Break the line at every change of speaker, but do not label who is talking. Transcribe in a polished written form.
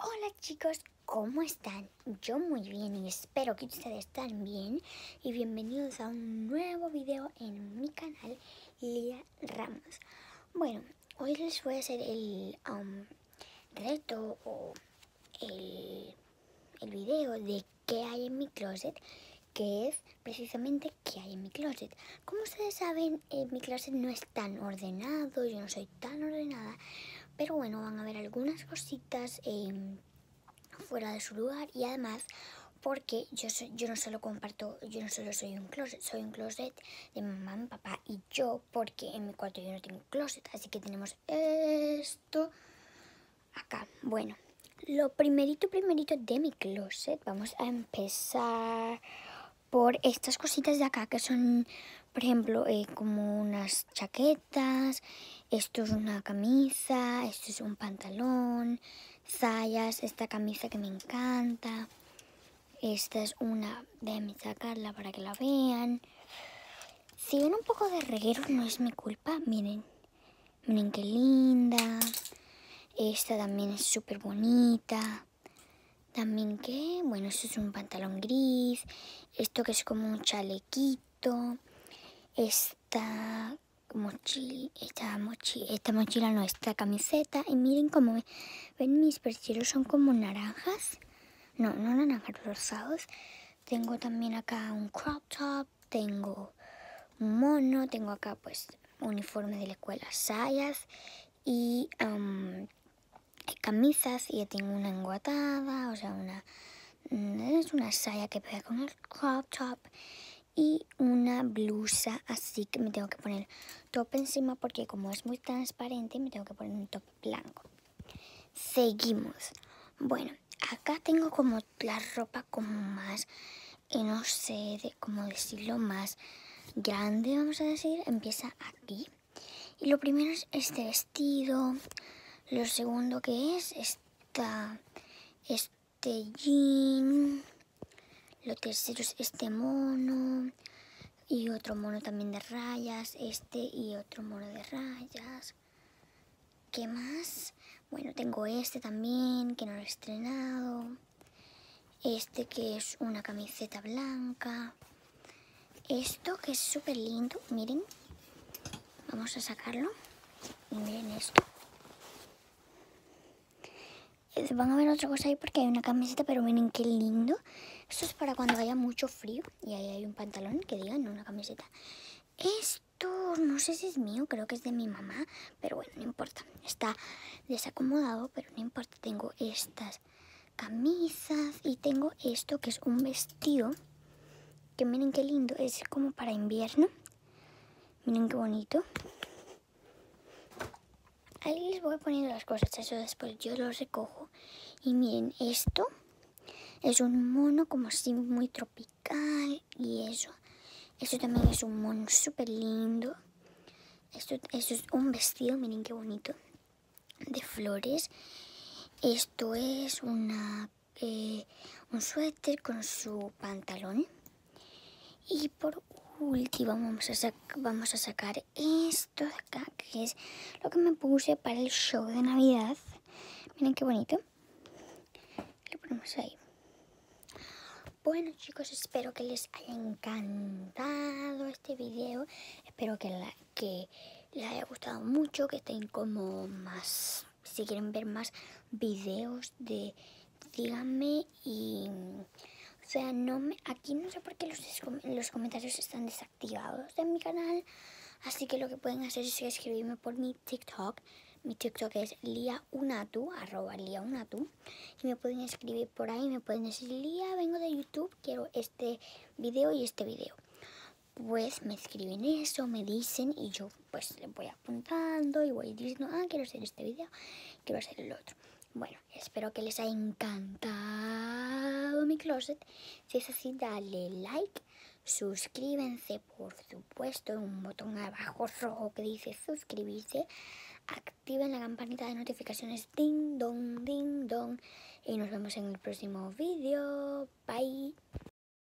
Hola chicos, ¿cómo están? Yo muy bien y espero que ustedes estén bien y bienvenidos a un nuevo video en mi canal Lía Ramos. Bueno, hoy les voy a hacer el reto o el video de qué hay en mi closet, que es precisamente qué hay en mi closet. Como ustedes saben, mi closet no es tan ordenado, yo no soy tan ordenada, pero bueno, van a ver algunas cositas fuera de su lugar y además porque yo no solo soy un closet de mamá, mi papá y yo, porque en mi cuarto yo no tengo closet, así que tenemos esto acá. Bueno, lo primerito de mi closet, vamos a empezar por estas cositas de acá que son, por ejemplo, como unas chaquetas, esto es una camisa, esto es un pantalón, sayas, esta camisa que me encanta, esta es una, déjenme sacarla para que la vean. Si ven un poco de reguero no es mi culpa, miren qué linda, esta también es súper bonita. También que, bueno, esto es un pantalón gris, esto que es como un chalequito, esta mochila no, esta camiseta. Y miren cómo ven mis percheros son como naranjas, no naranjas, rosados. Tengo también acá un crop top, tengo un mono, tengo acá pues uniforme de la escuela, sayas y camisas, y ya tengo una enguatada, o sea, es una saya que pega con el crop top y una blusa, así que me tengo que poner top encima porque como es muy transparente me tengo que poner un top blanco. Seguimos. Bueno, acá tengo como la ropa como más, no sé cómo decirlo, más grande, vamos a decir. Empieza aquí. Y lo primero es este vestido. Lo segundo que es este jean. Lo tercero es este mono. Y otro mono también de rayas. Este y otro mono de rayas. ¿Qué más? Bueno, tengo este también, que no lo he estrenado. Este que es una camiseta blanca. Esto que es súper lindo, miren. Vamos a sacarlo. Y miren esto. Van a ver otra cosa ahí porque hay una camiseta, pero miren qué lindo. Esto es para cuando haya mucho frío. Y ahí hay un pantalón que diga, no una camiseta. Esto no sé si es mío, creo que es de mi mamá, pero bueno, no importa. Está desacomodado, pero no importa. Tengo estas camisas y tengo esto que es un vestido, que miren qué lindo, es como para invierno. Miren qué bonito. Ahí les voy poniendo las cosas, eso después yo lo recojo. Y miren, esto es un mono como así muy tropical y eso. Esto también es un mono súper lindo. Esto es un vestido, miren qué bonito, de flores. Esto es un suéter con su pantalón. Y por último vamos a sacar esto de acá, que es lo que me puse para el show de Navidad. Miren qué bonito. Lo ponemos ahí. Bueno chicos, espero que les haya encantado este video. Espero que les haya gustado mucho, que estén como más, si quieren ver más videos díganme. Y o sea, aquí no sé por qué los comentarios están desactivados de mi canal. Así que lo que pueden hacer es escribirme por mi TikTok. Mi TikTok es liaunatu, @liaunatu. Y me pueden escribir por ahí, me pueden decir, Lía, vengo de YouTube, quiero este video y este video. Pues me escriben eso, me dicen y yo pues les voy apuntando y voy diciendo, quiero hacer este video, quiero hacer el otro. Bueno, espero que les haya encantado mi closet. Si es así, dale like, suscríbanse, por supuesto, un botón abajo rojo que dice suscribirse. Activen la campanita de notificaciones, ding dong, y nos vemos en el próximo vídeo. Bye.